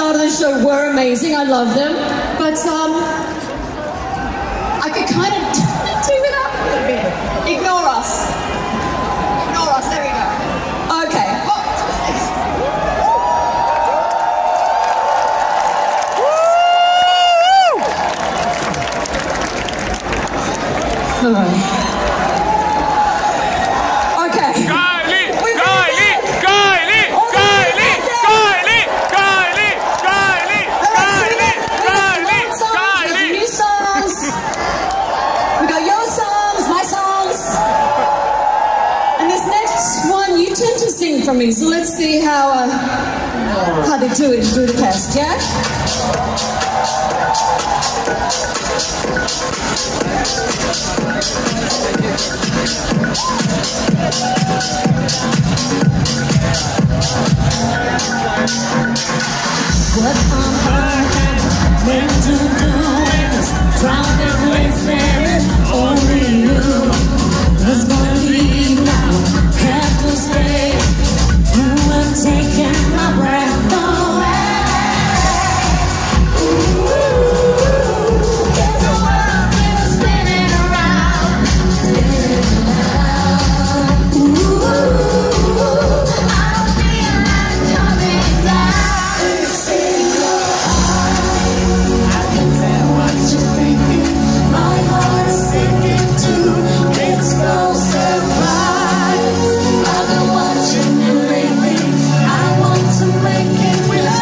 start of the show were amazing. I love them. But I could kind of do it up a little bit. Ignore us. Ignore us. There we go. Okay. All right. From me, so let's see how they do it in Budapest, yeah? What on earth meant to do in this crowded place, man? Only you. Let's go leave now. Have to stay. You have taken my breath away. Ooh, it's a world that's spinning around, spinning around. Ooh, I don't feel like coming down. It's in your eyes, I can tell what you're thinking. My heart is sinking too. It's no surprise. I've been watching you. To make it with you, yeah.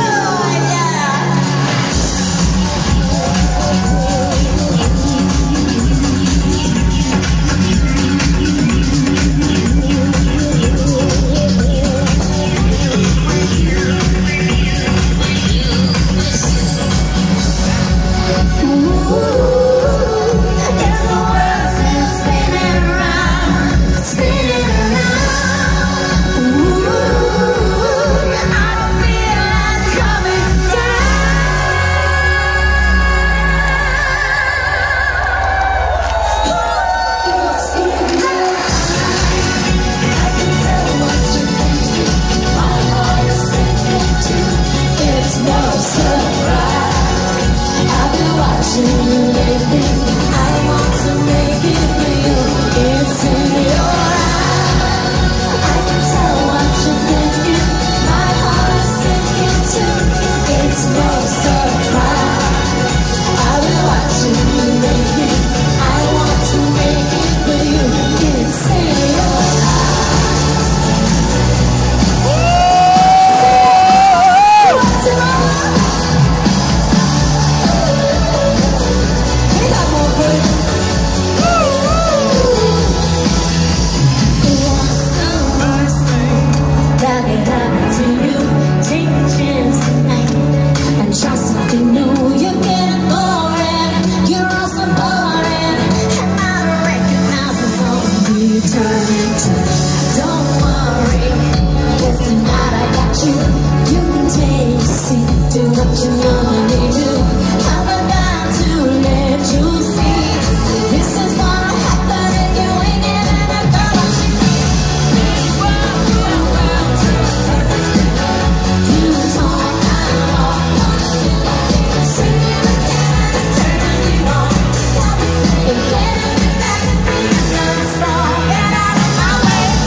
Get out of my way.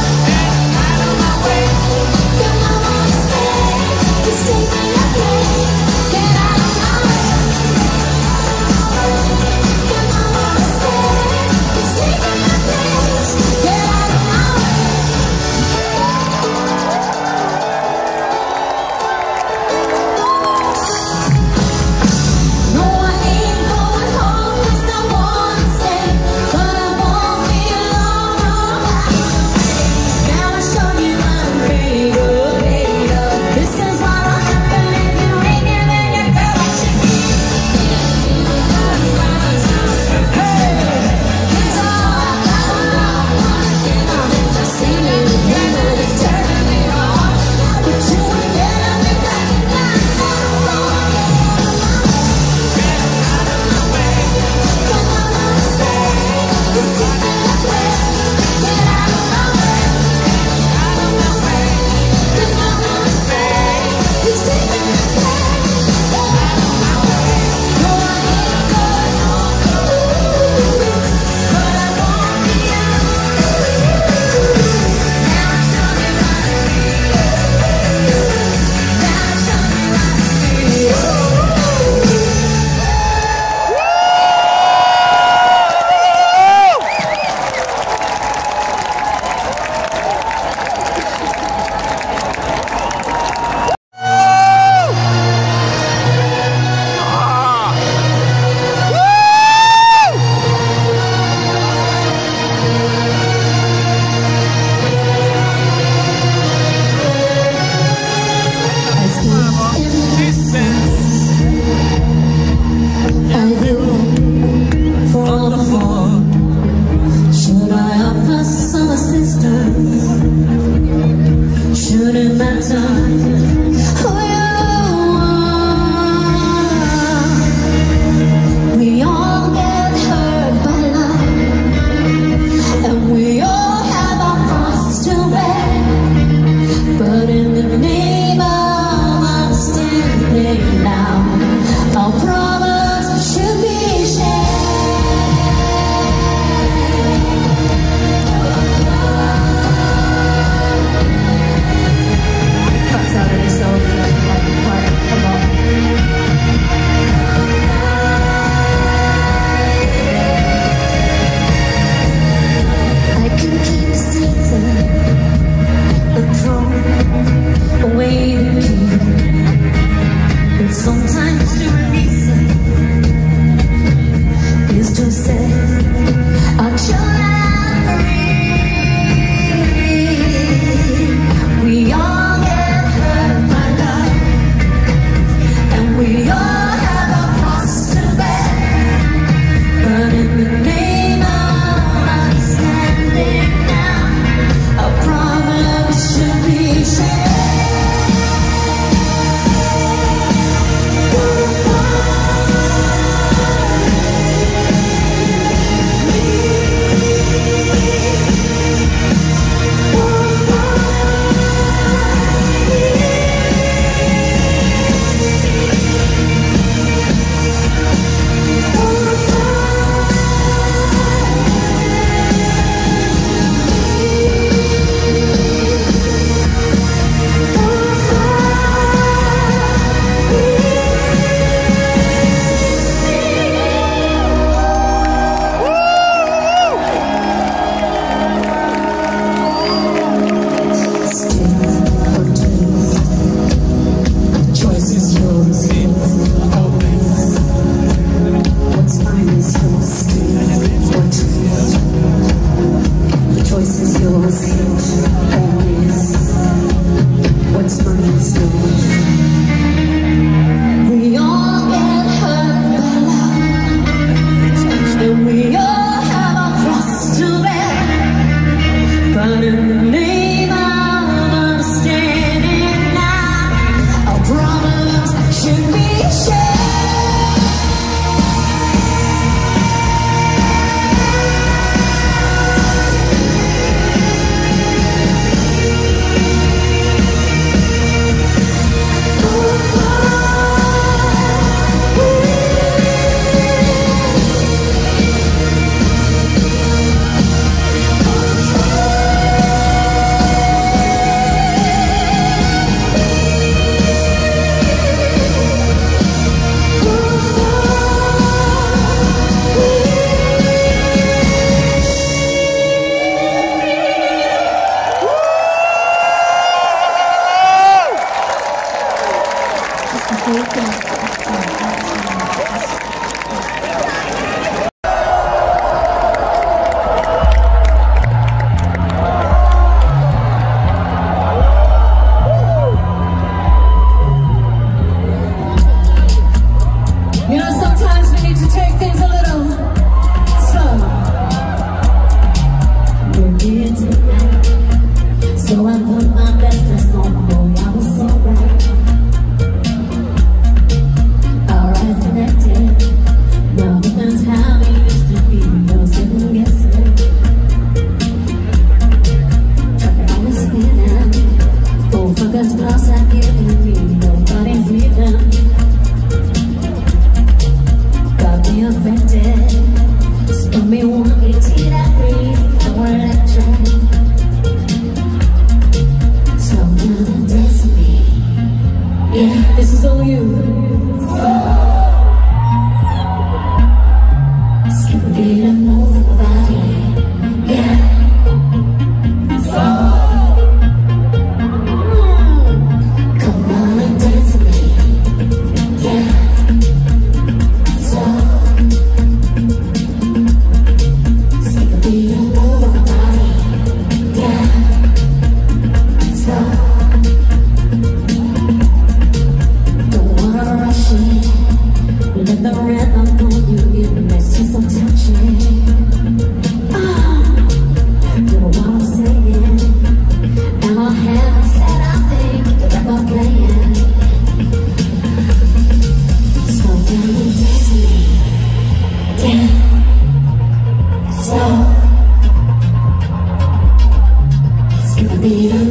yours, always. What's mine is yours. We all get hurt by love, and we all have a cross to bear. But in the name of understanding now, our problems should be shared. You know, sometimes we need to take things a little slow. We're here tonight, so I put my best dress on. Boy, I was so right. Our eyes connected. Now that's how we used to be. No second guessing. Trucking on the spinning. Full focus cross I've given me. Nobody's leaving. Affected, spun me one way to that breeze, so electric. Slow down and dance with me. Yeah, this is all you. Skip a beat and move your body. Yeah. Come on and dance with me. Yeah. Let the rhythm pull you in, it's just so touching. You know what I'm saying? And my hands said I think the record playing. Slow down and dance with me. Yeah. Slow. Skip a beat.